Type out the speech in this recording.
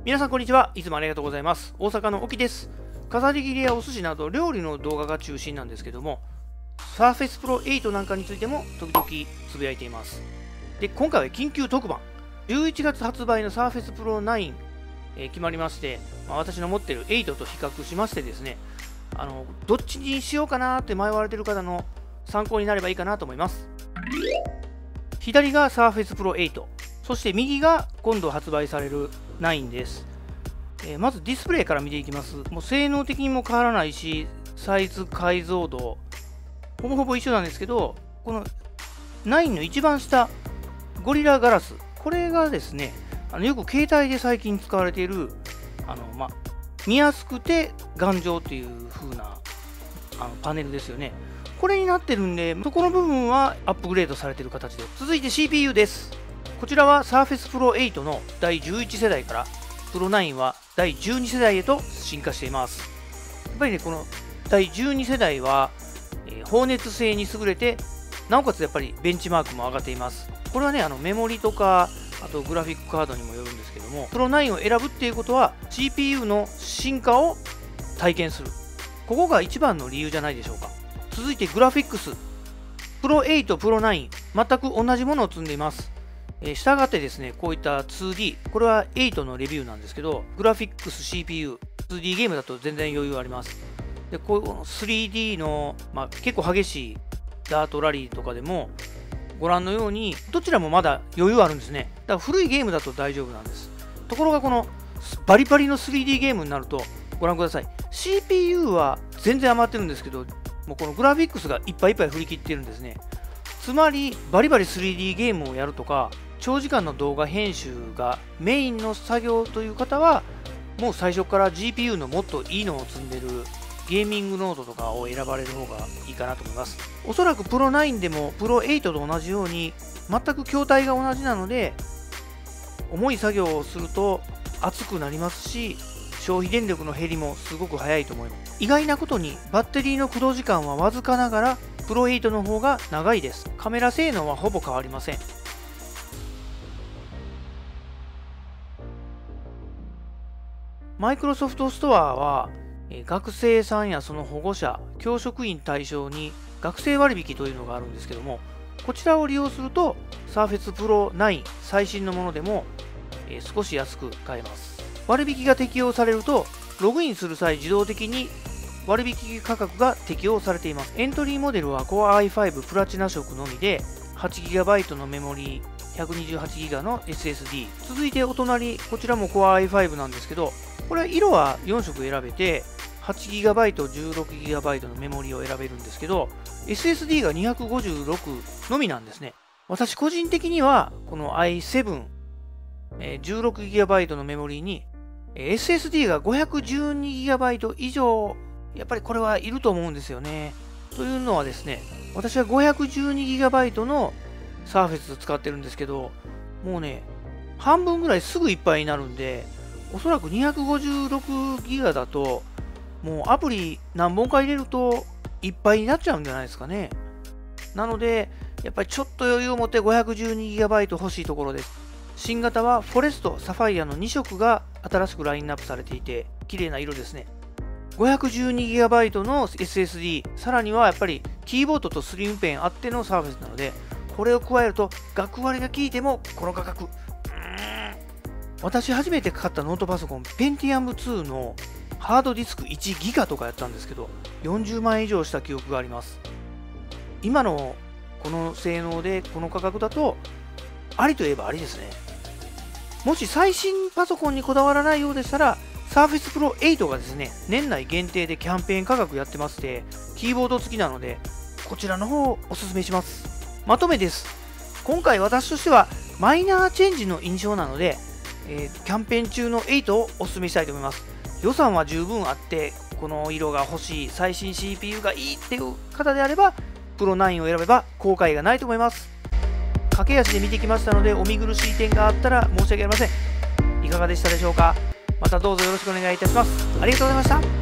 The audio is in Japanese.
皆さんこんにちは。いつもありがとうございます。大阪の沖です。飾り切りやお寿司など料理の動画が中心なんですけども、Surface Pro 8なんかについても時々つぶやいています。で、今回は緊急特番。11月発売の Surface Pro 9、決まりまして、私の持っている8と比較しましてですね、どっちにしようかなって迷われている方の参考になればいいかなと思います。左が Surface Pro 8、そして右が今度発売される9です。まずディスプレイから見ていきます。もう性能的にも変わらないし、サイズ、解像度、ほぼほぼ一緒なんですけど、この9の一番下、ゴリラガラス、これがですね、よく携帯で最近使われている、見やすくて頑丈という風なパネルですよね。これになってるんで、そこの部分はアップグレードされている形で。続いて CPU です。こちらは Surface Pro 8の第11世代から Pro 9は第12世代へと進化しています。やっぱりね、この第12世代は、放熱性に優れて、なおかつやっぱりベンチマークも上がっています。これはね、メモリとか、あとグラフィックカードにもよるんですけども、Pro 9を選ぶっていうことは CPU の進化を体験する。ここが一番の理由じゃないでしょうか。続いてグラフィックス。Pro 8、Pro 9、全く同じものを積んでいます。したがってですね、こういった 2D、これは8のレビューなんですけど、グラフィックス CPU、2D ゲームだと全然余裕あります。で、こういう 3D の、結構激しいダートラリーとかでも、ご覧のように、どちらもまだ余裕あるんですね。だから古いゲームだと大丈夫なんです。ところがこのバリバリの 3D ゲームになると、ご覧ください。CPU は全然余ってるんですけど、もうこのグラフィックスがいっぱいいっぱい振り切ってるんですね。つまり、バリバリ 3D ゲームをやるとか、長時間の動画編集がメインの作業という方は、もう最初から GPU のもっといいのを積んでるゲーミングノードとかを選ばれる方がいいかなと思います。おそらく Pro 9でも Pro 8と同じように、全く筐体が同じなので、重い作業をすると熱くなりますし、消費電力の減りもすごく早いと思います。意外なことにバッテリーの駆動時間はわずかながら Pro 8の方が長いです。カメラ性能はほぼ変わりません。マイクロソフトストアは学生さんやその保護者、教職員対象に学生割引というのがあるんですけども、こちらを利用すると Surface Pro 9最新のものでも少し安く買えます。割引が適用されると、ログインする際自動的に割引価格が適用されています。エントリーモデルは Core i5 プラチナ色のみで 8GB のメモリー、128GB の SSD。続いてお隣、こちらも Core i5 なんですけど、これは色は4色選べて、8GB、16GB のメモリを選べるんですけど、SSD が256のみなんですね。私個人的には、この i7、16GB のメモリに、SSD が 512GB 以上、やっぱりこれはいると思うんですよね。というのはですね、私は 512GB の Surface 使ってるんですけど、もうね、半分ぐらいすぐいっぱいになるんで、おそらく 256GB だと、もうアプリ何本か入れるといっぱいになっちゃうんじゃないですかね。なので、やっぱりちょっと余裕を持って 512GB 欲しいところです。新型はフォレスト、サファイアの2色が新しくラインナップされていて、綺麗な色ですね。512GB の SSD、さらにはやっぱりキーボードとスリムペンあってのサーフェスなので、これを加えると学割が効いてもこの価格。私初めて買ったノートパソコン、Pentium 2のハードディスク1ギガとかやったんですけど、40万円以上した記憶があります。今のこの性能でこの価格だと、ありといえばありですね。もし最新パソコンにこだわらないようでしたら、Surface Pro 8がですね、年内限定でキャンペーン価格やってまして、キーボード付きなので、こちらの方をおすすめします。まとめです。今回私としてはマイナーチェンジの印象なので、キャンペーン中の8をおすすめしたいと思います。予算は十分あって、この色が欲しい、最新 CPU がいいっていう方であれば、Pro 9を選べば後悔がないと思います。駆け足で見てきましたので、お見苦しい点があったら申し訳ありません。いかがでしたでしょうか。またどうぞよろしくお願いいたします。ありがとうございました。